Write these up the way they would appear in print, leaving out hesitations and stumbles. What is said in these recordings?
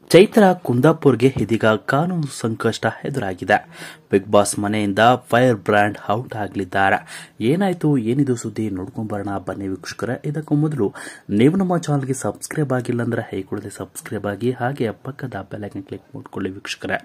ಚೈತ್ರ ಕುಂದಾಪುರ್ಗೆ ಇದೀಗ ಕಾನೂನು ಸಂಕಷ್ಟ ಎದುರಾಗಿದೆ. ಬಿಗ್ ಬಾಸ್ ಮನೆಯಿಂದ ಫೈರ್ ಬ್ರ್ಯಾಂಡ್ ಔಟ್ ಆಗಲಿದ್ದಾರೆ. ಏನಾಯ್ತು, ಏನಿದು ಸುದ್ದಿ ನೋಡ್ಕೊಂಡ್ ಬರೋಣ ಬನ್ನಿ ವೀಕ್ಷಕರೇ. ಇದಕ್ಕೂ ಮೊದಲು ನೀವು ನಮ್ಮ ಚಾನಲ್ಗೆ ಸಬ್ಸ್ಕ್ರೈಬ್ ಆಗಿಲ್ಲ ಅಂದ್ರೆ ಹೇಗೆ ಸಬ್ಸ್ಕ್ರೈಬ್ ಆಗಿ, ಹಾಗೆ ಪಕ್ಕದ ಬೆಲ್ ಐಕಾನ್ ಕ್ಲಿಕ್ ಮಾಡಿಕೊಳ್ಳಿ ವೀಕ್ಷಕರೇ.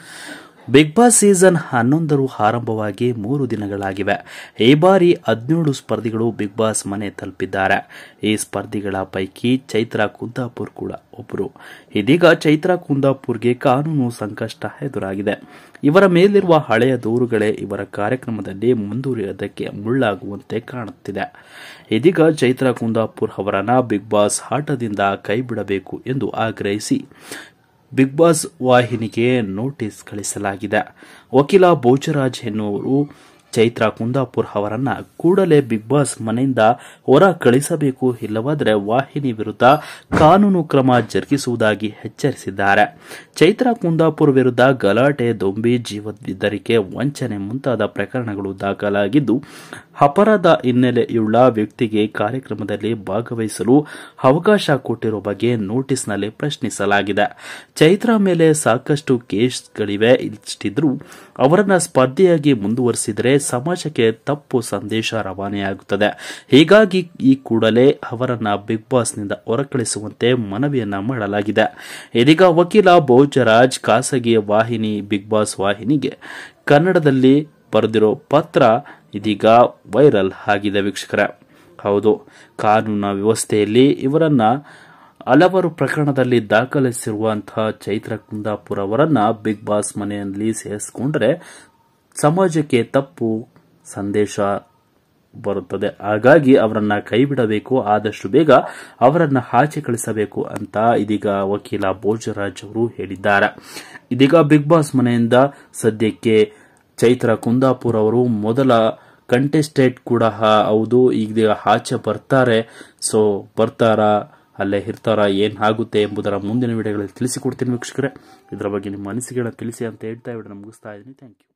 ಬಿಗ್ ಬಾಸ್ ಸೀಸನ್ 11 ಆರಂಭವಾಗಿ 3 ದಿನಗಳಾಗಿವೆ. ಈ ಬಾರಿ 17 ಸ್ಪರ್ಧಿಗಳು ಬಿಗ್ ಬಾಸ್ ಮನೆ ತಲುಪಿದ್ದಾರೆ. ಈ ಸ್ಪರ್ಧಿಗಳ ಪೈಕಿ ಚೈತ್ರ ಕುಂದಾಪುರ್ ಕೂಡ ಒಬ್ಬರು. ಇದೀಗ ಚೈತ್ರ ಕುಂದಾಪುರ್ಗೆ ಕಾನೂನು ಸಂಕಷ್ಟ ಎದುರಾಗಿದೆ. ಇವರ ಮೇಲಿರುವ ಹಳೆಯ ದೂರುಗಳೇ ಇವರ ಕಾರ್ಯಕ್ರಮದಲ್ಲಿ ಮುಂದುವರಿಯೋದಕ್ಕೆ ಮುಳ್ಳಾಗುವಂತೆ ಕಾಣುತ್ತಿದೆ. ಇದೀಗ ಚೈತ್ರ ಕುಂದಾಪುರ್ ಅವರನ್ನ ಬಿಗ್ ಬಾಸ್ ಆಟದಿಂದ ಕೈಬಿಡಬೇಕು ಎಂದು ಆಗ್ರಹಿಸಿ ಬಿಗ್ ಬಾಸ್ ವಾಹಿನಿಗೆ ನೋಟಿಸ್ ಕಳಿಸಲಾಗಿದೆ. ವಕೀಲ ಭೋಜರಾಜ್ ಎನ್ನುವರು ಚೈತ್ರ ಕುಂದಾಪುರ್ ಅವರನ್ನ ಕೂಡಲೇ ಬಿಗ್ ಬಾಸ್ ಮನೆಯಿಂದ ಹೊರ ಕಳಿಸಬೇಕು, ಇಲ್ಲವಾದರೆ ವಾಹಿನಿ ವಿರುದ್ಧ ಕಾನೂನು ಕ್ರಮ ಜರುಗಿಸುವುದಾಗಿ ಎಚ್ಚರಿಸಿದ್ದಾರೆ. ಚೈತ್ರ ಕುಂದಾಪುರ್ ವಿರುದ್ಧ ಗಲಾಟೆ, ದೊಂಬಿ, ಜೀವಬೆದರಿಕೆ, ವಂಚನೆ ಮುಂತಾದ ಪ್ರಕರಣಗಳು ದಾಖಲಾಗಿದ್ದು, ಅಪರಾಧ ಹಿನ್ನೆಲೆಯುಳ್ಳ ವ್ಯಕ್ತಿಗೆ ಕಾರ್ಯಕ್ರಮದಲ್ಲಿ ಭಾಗವಹಿಸಲು ಅವಕಾಶ ಕೊಟ್ಟಿರುವ ಬಗ್ಗೆ ನೋಟಿಸ್ನಲ್ಲಿ ಪ್ರಶ್ನಿಸಲಾಗಿದೆ. ಚೈತ್ರ ಮೇಲೆ ಸಾಕಷ್ಟು ಕೇಸ್ಗಳಿವೆ. ಇಷ್ಟಿದ್ರೂ ಅವರನ್ನ ಸ್ಪರ್ಧೆಯಾಗಿ ಮುಂದುವರಿಸಿದರೆ ಸಮಾಜಕ್ಕೆ ತಪ್ಪು ಸಂದೇಶ ರವಾನೆಯಾಗುತ್ತದೆ. ಹೀಗಾಗಿ ಈ ಕೂಡಲೇ ಅವರನ್ನ ಬಿಗ್ ಬಾಸ್ನಿಂದ ಹೊರಕಳಿಸುವಂತೆ ಮನವಿಯನ್ನ ಮಾಡಲಾಗಿದೆ. ಇದೀಗ ವಕೀಲ ಭೋಜರಾಜ್ ಖಾಸಗಿ ವಾಹಿನಿ ಬಿಗ್ ಬಾಸ್ ವಾಹಿನಿಗೆ ಕನ್ನಡದಲ್ಲಿ ಬರೆದಿರೋ ಪತ್ರ ಇದೀಗ ವೈರಲ್ ಆಗಿದೆ ವೀಕ್ಷಕರೇ. ಹೌದು, ಕಾನೂನು ವ್ಯವಸ್ಥೆಯಲ್ಲಿ ಇವರನ್ನ ಹಲವಾರು ಪ್ರಕರಣದಲ್ಲಿ ದಾಖಲಿಸಿರುವಂತಹ ಚೈತ್ರ ಕುಂದಾಪುರ್ ಅವರನ್ನ ಬಿಗ್ ಬಾಸ್ ಮನೆಯಲ್ಲಿ ಸೇರಿಸಿಕೊಂಡ್ರೆ ಸಮಾಜಕ್ಕೆ ತಪ್ಪು ಸಂದೇಶ ಬರುತ್ತದೆ. ಹಾಗಾಗಿ ಅವರನ್ನ ಕೈಬಿಡಬೇಕು, ಆದಷ್ಟು ಬೇಗ ಅವರನ್ನ ಆಚೆ ಕಳಿಸಬೇಕು ಅಂತ ಇದೀಗ ವಕೀಲ ಭೋಜರಾಜ್ ಅವರು ಹೇಳಿದ್ದಾರೆ. ಇದೀಗ ಬಿಗ್ ಬಾಸ್ ಮನೆಯಿಂದ ಸದ್ಯಕ್ಕೆ ಚೈತ್ರ ಕುಂದಾಪುರ್ ಅವರು ಮೊದಲ ಕಂಟೆಸ್ಟೆಂಟ್ ಕೂಡ ಹೌದು. ಈಗ ಆಚೆ ಬರ್ತಾರೆ. ಸೊ ಬರ್ತಾರಾ, ಅಲ್ಲೇ ಇರ್ತಾರ, ಏನಾಗುತ್ತೆ ಎಂಬುದರ ಮುಂದಿನ ವಿಡಿಯೋಗಳಲ್ಲಿ ತಿಳಿಸಿಕೊಡ್ತೀನಿ ವೀಕ್ಷಕರೇ. ಇದರ ಬಗ್ಗೆ ನಿಮ್ಮ ಅನಿಸಿಕೆಗಳನ್ನು ತಿಳಿಸಿ ಅಂತ ಹೇಳ್ತಾ ವಿಡಿಯೋ ಮುಗಿಸ್ತಾ ಇದ್ದೀನಿ. Thank you.